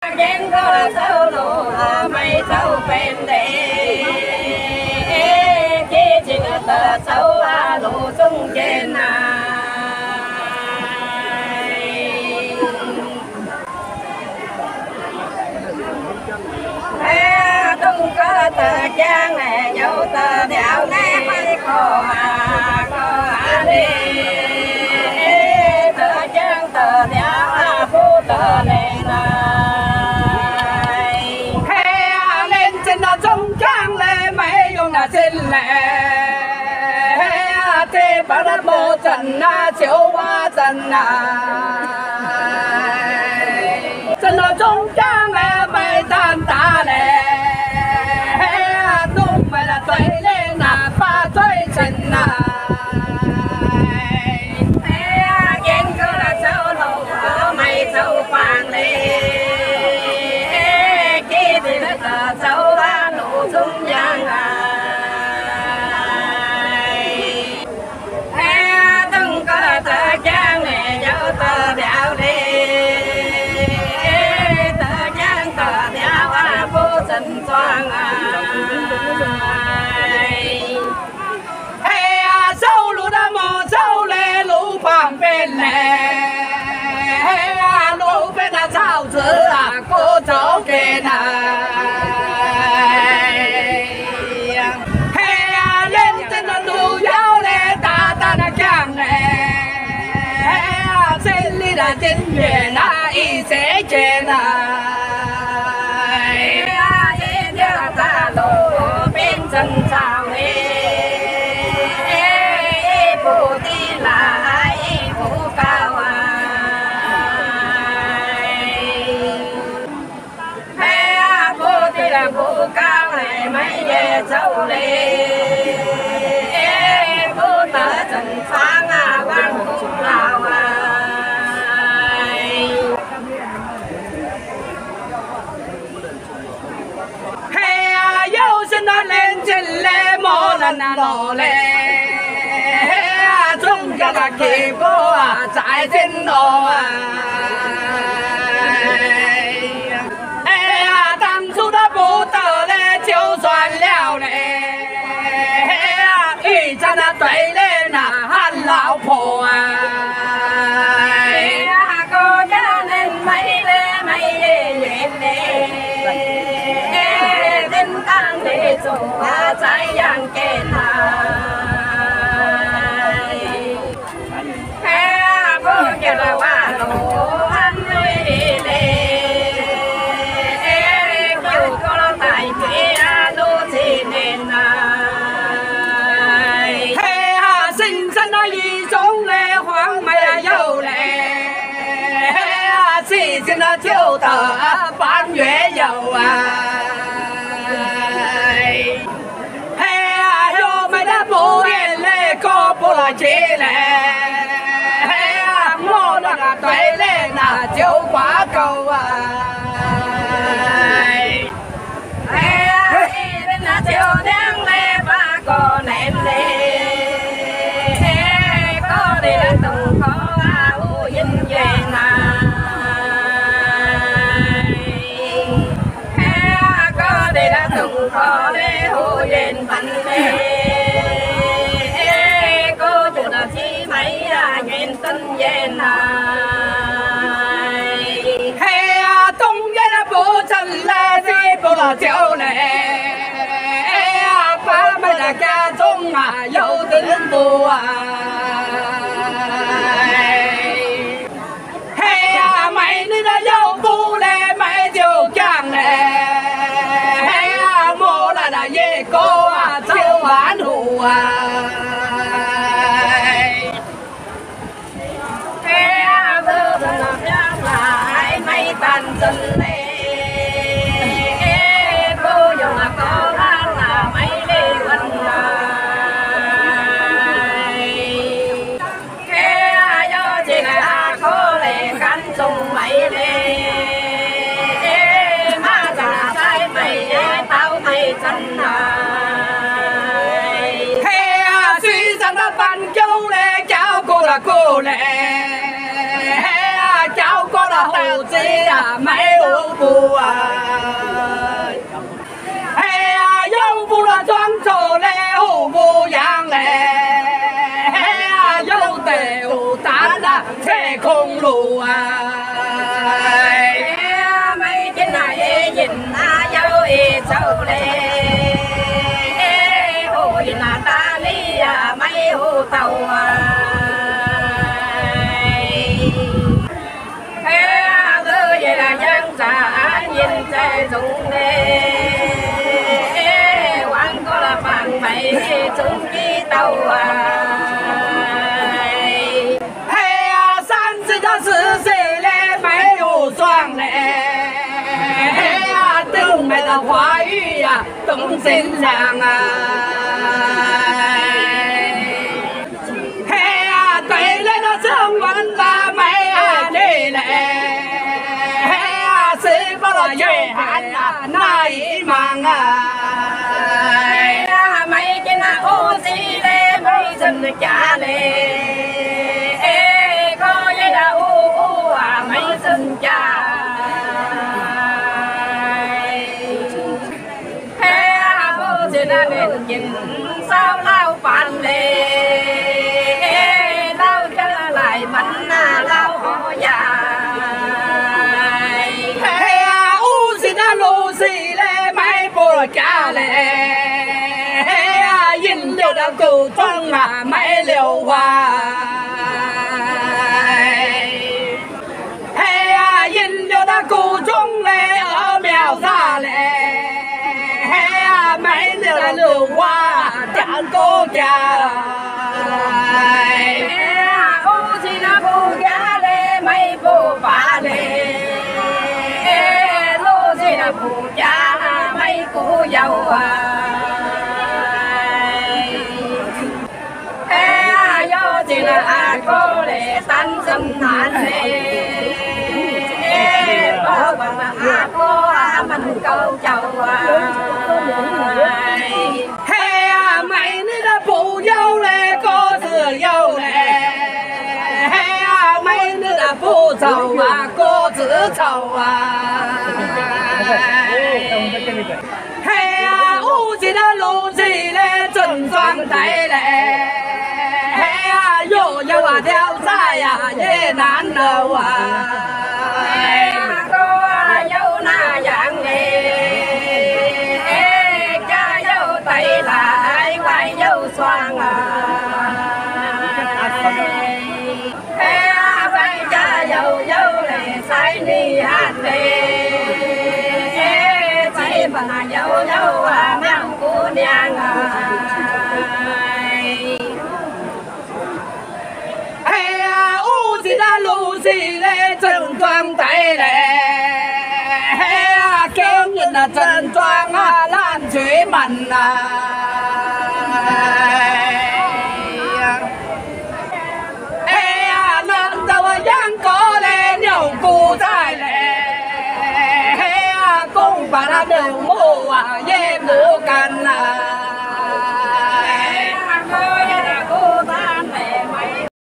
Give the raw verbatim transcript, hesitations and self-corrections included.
Gen có sâu lù mây sâu bên đề khi chỉ tờ sâu lù sung trên này tung có tờ trang này dấu tờ đèo nghe mấy cô mà có đi tờ trang tờ đèo phu tờ này xin lệ thế bà đã bố trần na chiếu hoa trần na trần ở trong trang mẹ mày tan ta nè tung mày là tuổi lên là pha chơi trần na ghen cơ là sâu lầu mày sâu vàng đi khi thì nó sâu ra nụ sung giang à tờ đèo đi tờ giang tờ đèo à vô sinh xoan hey sâu lũ đã mò sâu lê lũ phàm bên lệ hey lũ bên là sao chứ à cô cháu kia này hey lên trên là lũ giáo lê ta ta đã chẳng nè là chính về na y sẽ trên này trên nhà ta lô bên chân sao đi phụ đi là ai phụ cao ai phụ đi là phụ cao này mấy về sâu đi phụ tớ chân sáng à quan phụ nào à nó lên trên lê mô lần nổ lê chúng ta là kỳ vô à trái trên nổ à tăng su đã bố tờ lê chiếu xoan leo lê y cha đã tuệ lên à hát lão phổ à cô cha lên mấy lê mấy lê lê tăng đi dù hoa trái giang kê này hè bố kia là hoa lũ ăn nuôi đi lê kêu cô lo tại kia lũ chi nên này hè sinh sinh nói gì sống lê hoang mày dâu lê chi xin nó thiếu tờ bán nhuế dầu à là chế lệ mô nó là tuệ lệ là chiếu quá cầu à bên là chiếu đen lệ ba cô ném lệ có đi là từng có u dinh về này có đi là từng có để u dinh thành lệ tân gen này hey tung gen là bố chân là gì bố là chiếu này ba mấy là ca trung mà yêu tính bố à hey mày đi là yêu bố này mày chiếu chàng này hey mô là là gì cô à chiếu bán hủ à tan chân lê cô dùng là có là mấy lê quanh này cái do chị là có lệ cánh sung mấy lê má già trái mày tao mày chân này hey suy rằng nó bàn châu lê cháu cô là cô lệ cháu có là hồ chí à mấy ủ 夫啊！哎呀，有夫了装出来好模样嘞！哎呀，有得有胆啊，车公路啊！哎呀，每天那也人啊有一走嘞，好人啊打理呀没有头啊！ nhìn trái rụng nè, quán có là bạn mày chúng đi tàu à, hey à san chỉ cho sự gì lên mấy hồ xoang nè, hey à từng mày là hoa y à từng xin rằng à, hey à tay lên nó sương vẫn là mày à đi nè. Dễ hạn à, nai mang à, mấy cái na ô xí lê mấy dân cha lê, có dây đã u u à mấy dân cha, hè ô xí na nên nhìn sao lao phản lê, lao cho lại mạnh na lao họ già. Lô xì lê mấy bồ cha lê nhìn đều đã cầu trong mà mấy liều hoa hey nhìn đều đã cầu trong lê ở mèo ra lê hey mấy liều đã liều hoa chẳng cô cha ô xì na bồ cha lê mấy bồ bà lê là phụ cha mấy cô dâu à, ê do chỉ là à cô để tánh sinh hạnh lệ, bố bằng là à cô à mình câu chầu à, hey à mày nữa là phụ dâu lệ cô thừa dâu lệ, hey à mày nữa là phụ chầu à cô giữ chầu à. Hey à, u chỉ đã lù gì lệ, chân doang tay lệ. Hey à, yo yo à theo sai à, dễ nán đâu à. Hey à, cô à, yo na dạng lệ. Hey, cha yo tay lại, quay yo xoang à. Hey à, quay cha yo yo lệ, sai ni hát lệ. Bà là dâu dâu à mang cô nhang à, hey à u gì đã lù gì lê chân toang tay lê, hey à kêu nhìn là chân toang à lan chuối mặn à, hey à lần đầu giang có lên nhiều cô trai lê, hey à cũng bà đã đều